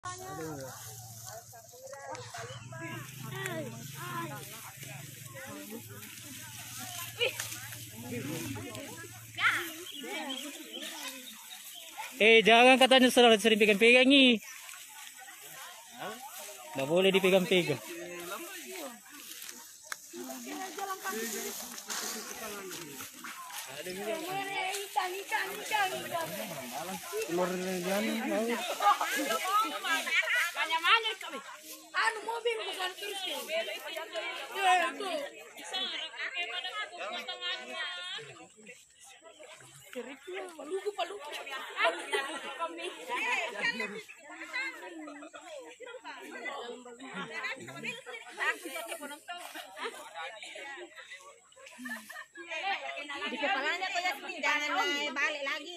Jangan katanya sering pegang-pegang nih. Nggak boleh dipegang-pegang. Anu mobil bukan terus. Di kepalanya kok ya jangan balik lagi.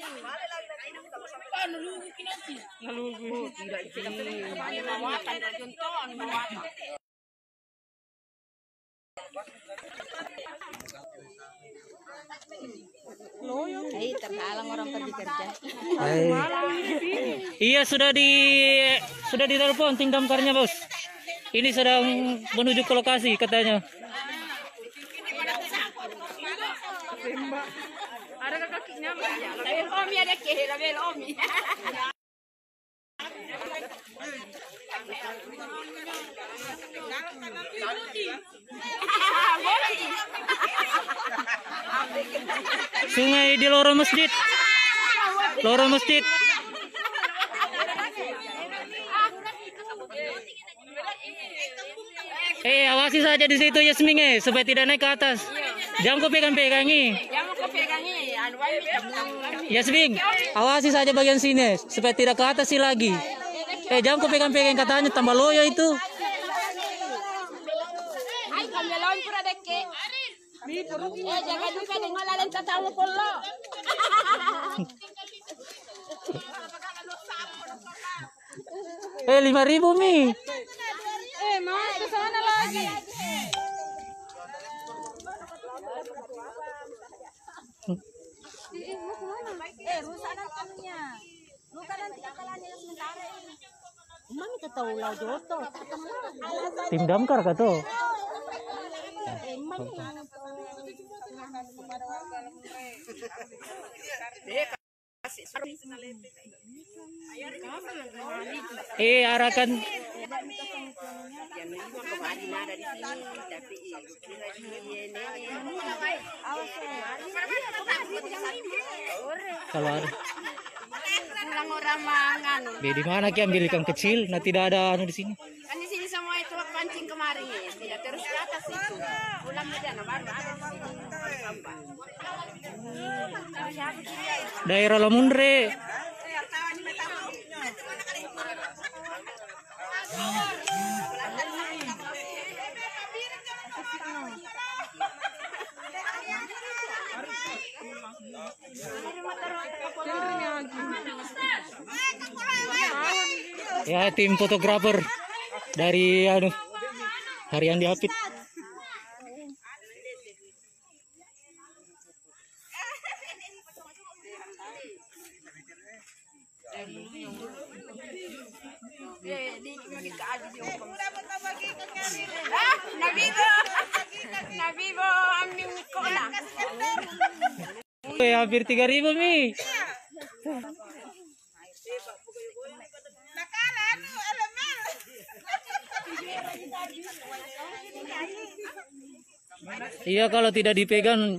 Ngelugu tidak mawatan contoh mawatan. Terhalang orang pergi kerja. Iya sudah ditelepon tim damkarnya bos. Ini sedang menuju ke lokasi katanya. Ada kakinya Label Omi ada ke label Omi. Sungai di lorong masjid. Lorong masjid. Awasi saja di situ Yasmin supaya tidak naik ke atas. Jangan kau pegang-pegangi. Yasmin, awasi saja bagian sini supaya tidak ke atas sih lagi. Jangan kau pegang-pegang katanya tambah loyo itu. Jangan lupa dengan lain katamu polo. $5.000 Mi. Mau ke sana lagi. Rusak nantinya. Lu kan nanti akalannya sementara ini. Mami tahu lau joto. Tim damkar kah tuh? Arahkan. Kalau ada. Di mana ki ambil ikan kecil? Nah tidak ada anu di sini. Kan di sini semua itu pancing kemarin ya. Tidak terus ke atas itu. Pulang aja baru ada sampah. Daerah Lamundre. Ya tim fotografer dari Harian Dihapit. Nabibo ambil kola. Hampir 3.000 Mi. Iya kalau tidak dipegang.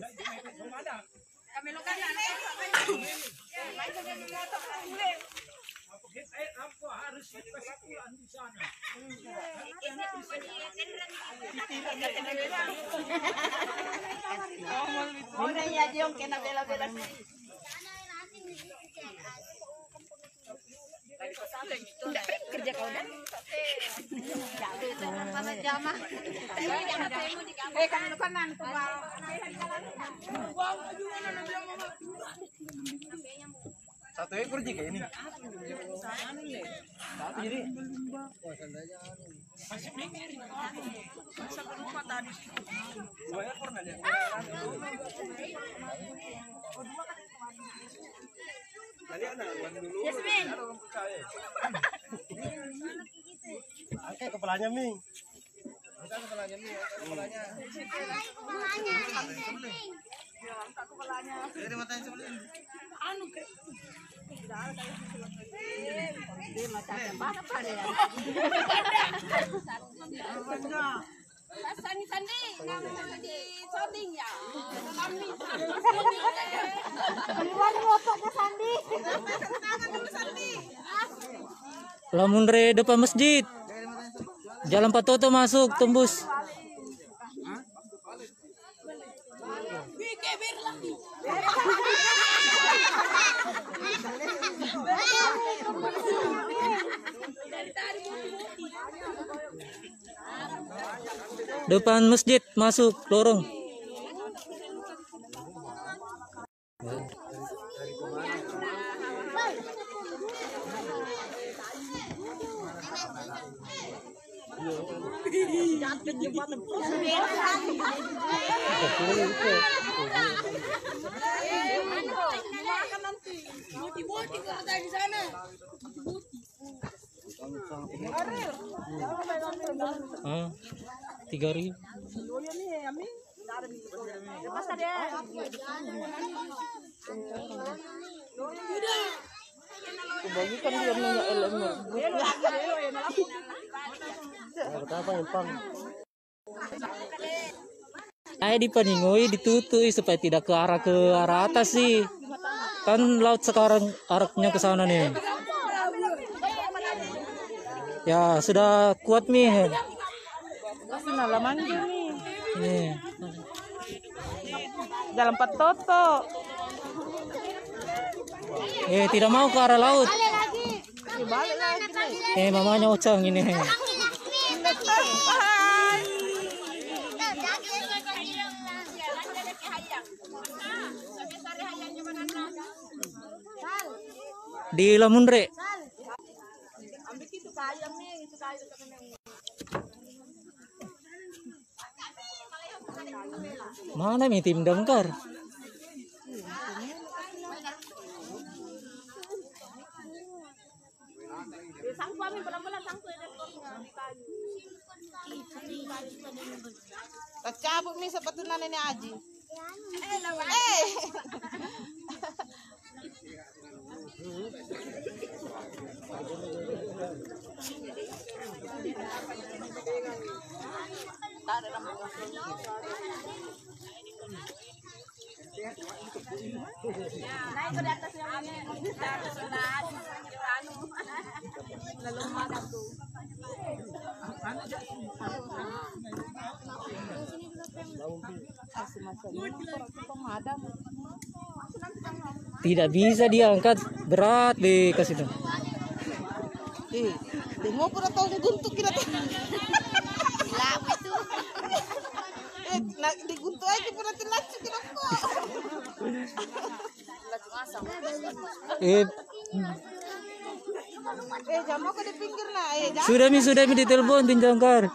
Kerja kau dah. Kamu kanan satu ekor jika ini. Jadi masih mikir. Satu rumah tadi. 2 ekor nggak ada. Tadi anak dulu. Yasmin. Angkat kepalanya, Ming. Angkat kepalanya, Ming. Angkat kepalanya. Dari matanya sebelah. Anu ke. Dia macam apa dia? Sandi, di shooting ya. Kami Lamun re depan masjid. Jalan Patoto masuk tembus. Depan masjid masuk lorong. Ah, 3.000. Kebagikan dia punya elemen. Apa yang pang? Ay dipaningoi ditutui supaya tidak ke arah atas sih. Kan laut sekarang arahnya ke sana nih. Ya sudah kuat nih. Pengalaman gini. Nih. Jalan Patoto. Tidak mau ke arah laut. Balik lagi. Mamanya Ocang ini. Di Lamunre. Mana nih tim damkar? Tercabut nih seperti nenek Aji. Naik ke atas yang ini. Lalu makan tuh. Tidak bisa diangkat, berat deh ke situ. Tengok pura tahu diguntuk kita. Lama itu. Diguntuk aja pura lacu kita kok. Lacu asam. Jamu ke di pinggir nah. Sudah mi ditelepon tim damkar.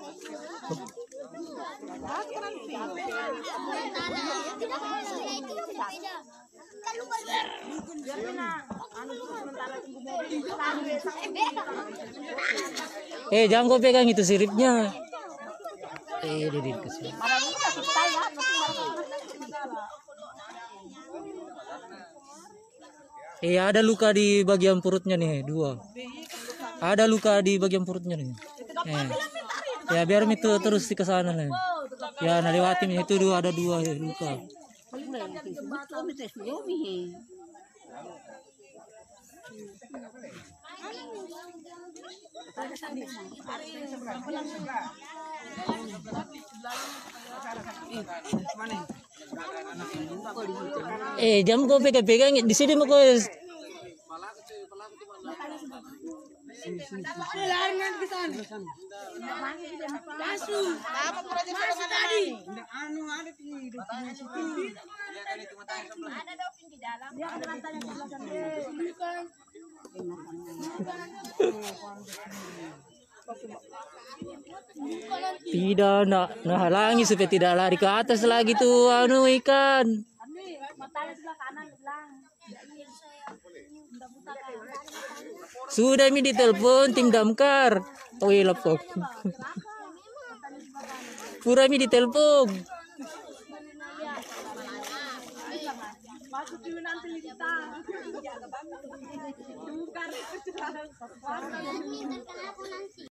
Jangan kau pegang itu siripnya. Didit ke sini. Ada luka di bagian perutnya nih, 2. Ada luka di bagian perutnya nih. Ya biar itu terus ke sana nih. Ya lewatin itu ada 2 luka. Jam kau pegang di sini mau kau. Tidak nak halangi supaya tidak lari ke atas lagi tuh ikan. Matanya sebelah kanan, sebelah. Sudah mi ditelepon tim damkar. Oh iya laptop. Pura mi ditelepon. Masuk dulu nanti kita. Tukar.